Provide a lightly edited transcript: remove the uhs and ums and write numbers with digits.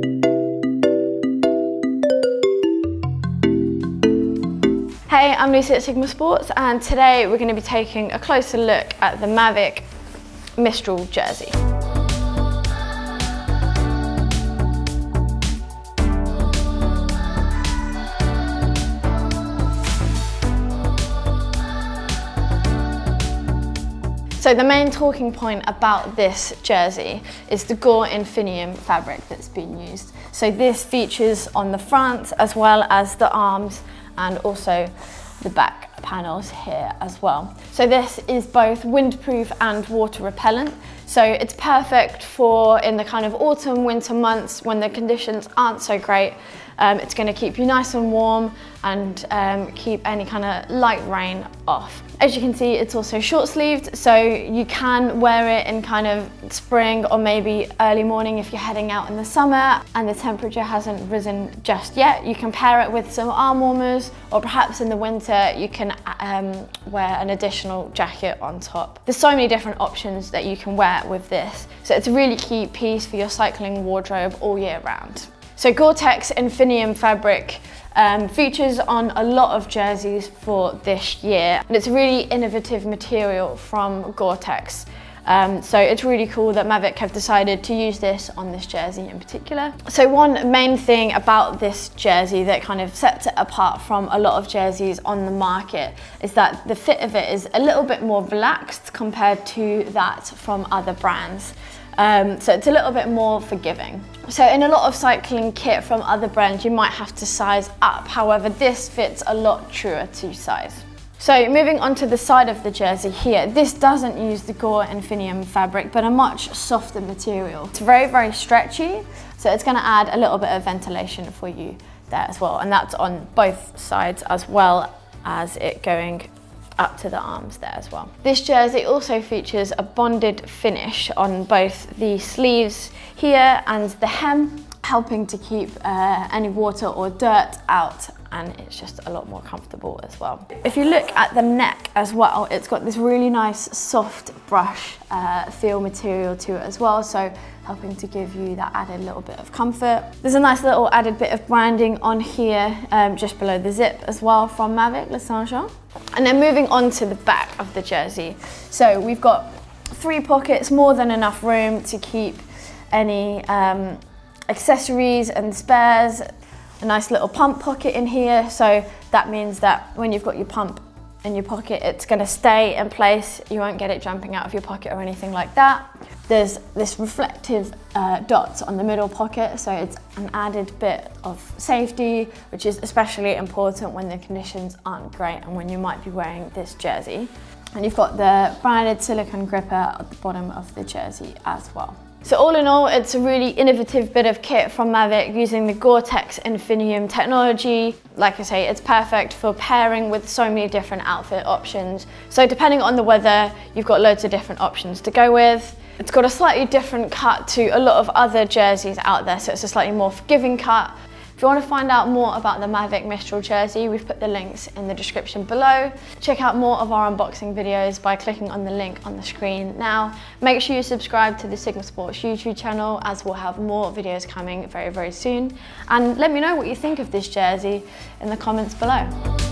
Hey, I'm Lucy at Sigma Sports, and today we're going to be taking a closer look at the Mavic Mistral jersey. So the main talking point about this jersey is the Gore-Tex Infinium fabric that's been used. So this features on the front as well as the arms and also the back panels here as well. So this is both windproof and water repellent. So it's perfect for in the kind of autumn, winter months when the conditions aren't so great. It's going to keep you nice and warm and keep any kind of light rain off. As you can see, it's also short sleeved, so you can wear it in kind of spring or maybe early morning if you're heading out in the summer and the temperature hasn't risen just yet. You can pair it with some arm warmers, or perhaps in the winter you can wear an additional jacket on top. There's so many different options that you can wear with this, so it's a really key piece for your cycling wardrobe all year round. So Gore-Tex Infinium fabric features on a lot of jerseys for this year, and it's a really innovative material from Gore-Tex. So it's really cool that Mavic have decided to use this on this jersey in particular. So one main thing about this jersey that kind of sets it apart from a lot of jerseys on the market is that the fit of it is a little bit more relaxed compared to that from other brands. So it's a little bit more forgiving. So in a lot of cycling kit from other brands, you might have to size up. However, this fits a lot truer to size. So moving on to the side of the jersey here, this doesn't use the Gore-Tex Infinium fabric, but a much softer material. It's very, very stretchy, so it's going to add a little bit of ventilation for you there as well. And that's on both sides as well as it going up to the arms there as well. This jersey also features a bonded finish on both the sleeves here and the hem, helping to keep any water or dirt out, and it's just a lot more comfortable as well. If you look at the neck as well, it's got this really nice soft brush feel material to it as well, so helping to give you that added little bit of comfort. There's a nice little added bit of branding on here just below the zip as well from Mavic, Les Sang Jaune. And then moving on to the back of the jersey. So we've got 3 pockets, more than enough room to keep any accessories and spares. A nice little pump pocket in here, so that means that when you've got your pump in your pocket, it's going to stay in place. You won't get it jumping out of your pocket or anything like that. There's this reflective dots on the middle pocket, so it's an added bit of safety, which is especially important when the conditions aren't great and when you might be wearing this jersey. And you've got the branded silicone gripper at the bottom of the jersey as well. So all in all, it's a really innovative bit of kit from Mavic using the Gore-Tex Infinium technology. Like I say, it's perfect for pairing with so many different outfit options. So depending on the weather, you've got loads of different options to go with. It's got a slightly different cut to a lot of other jerseys out there, so it's a slightly more forgiving cut. If you want to find out more about the Mavic Mistral jersey, we've put the links in the description below. Check out more of our unboxing videos by clicking on the link on the screen now. Make sure you subscribe to the Sigma Sports YouTube channel, as we'll have more videos coming very, very soon. And let me know what you think of this jersey in the comments below.